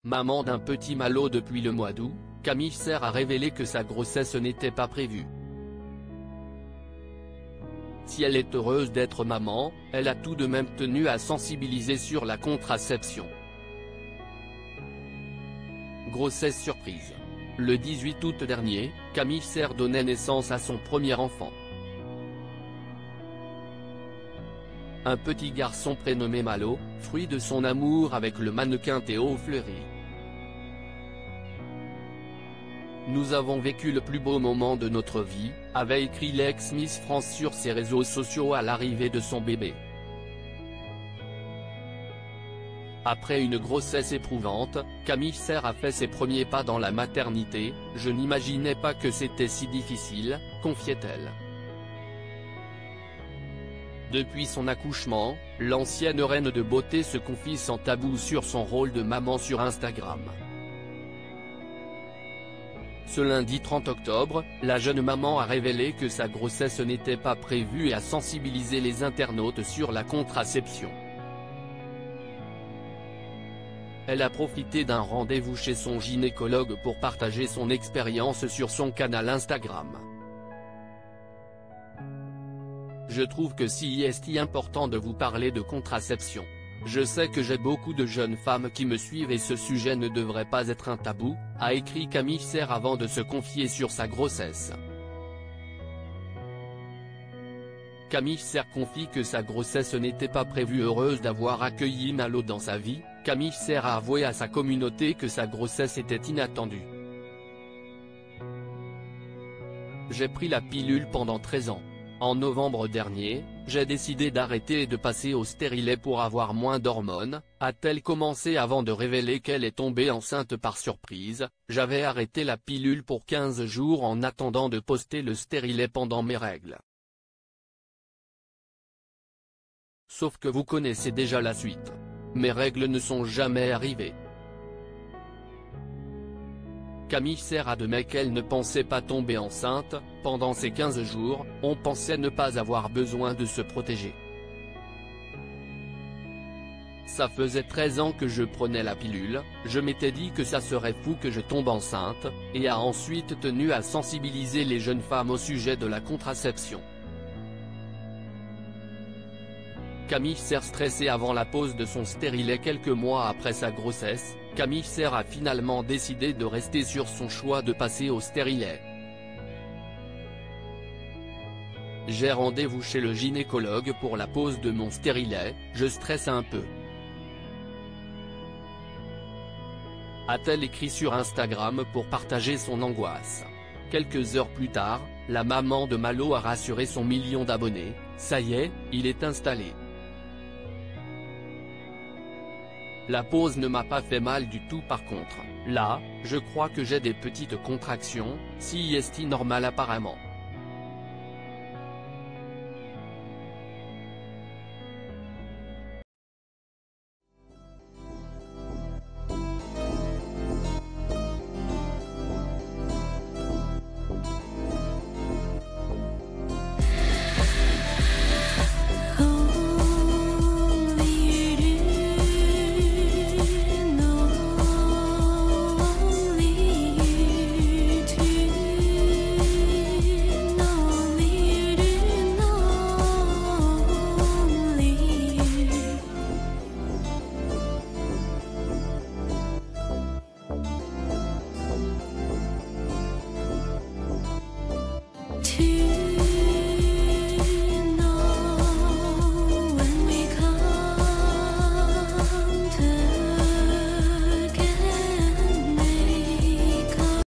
Maman d'un petit Malo depuis le mois d'août, Camille Serre a révélé que sa grossesse n'était pas prévue. Si elle est heureuse d'être maman, elle a tout de même tenu à sensibiliser sur la contraception. Grossesse surprise. Le 18 août dernier, Camille Serre donnait naissance à son premier enfant. Un petit garçon prénommé Malo, fruit de son amour avec le mannequin Théo Fleury. Nous avons vécu le plus beau moment de notre vie, avait écrit l'ex-Miss France sur ses réseaux sociaux à l'arrivée de son bébé. Après une grossesse éprouvante, Camille Serre a fait ses premiers pas dans la maternité. Je n'imaginais pas que c'était si difficile, confiait-elle. Depuis son accouchement, l'ancienne reine de beauté se confie sans tabou sur son rôle de maman sur Instagram. Ce lundi 30 octobre, la jeune maman a révélé que sa grossesse n'était pas prévue et a sensibilisé les internautes sur la contraception. Elle a profité d'un rendez-vous chez son gynécologue pour partager son expérience sur son canal Instagram. Je trouve que c'est important de vous parler de contraception. Je sais que j'ai beaucoup de jeunes femmes qui me suivent et ce sujet ne devrait pas être un tabou, a écrit Camille Serre avant de se confier sur sa grossesse. Camille Serre confie que sa grossesse n'était pas prévue. Heureuse d'avoir accueilli Malo dans sa vie, Camille Serre a avoué à sa communauté que sa grossesse était inattendue. J'ai pris la pilule pendant 13 ans. En novembre dernier, j'ai décidé d'arrêter et de passer au stérilet pour avoir moins d'hormones, a-t-elle commencé avant de révéler qu'elle est tombée enceinte par surprise. J'avais arrêté la pilule pour 15 jours en attendant de poster le stérilet pendant mes règles. Sauf que vous connaissez déjà la suite. Mes règles ne sont jamais arrivées. Camille Serre admet qu'elle ne pensait pas tomber enceinte. Pendant ces 15 jours, on pensait ne pas avoir besoin de se protéger. Ça faisait 13 ans que je prenais la pilule, je m'étais dit que ça serait fou que je tombe enceinte, et a ensuite tenu à sensibiliser les jeunes femmes au sujet de la contraception. Camille Serre stressée avant la pose de son stérilet quelques mois après sa grossesse, Camille Serre a finalement décidé de rester sur son choix de passer au stérilet. J'ai rendez-vous chez le gynécologue pour la pose de mon stérilet, je stresse un peu. A-t-elle écrit sur Instagram pour partager son angoisse. Quelques heures plus tard, la maman de Malo a rassuré son million d'abonnés, ça y est, il est installé. La pause ne m'a pas fait mal du tout par contre, là, je crois que j'ai des petites contractions, c'est normal apparemment. To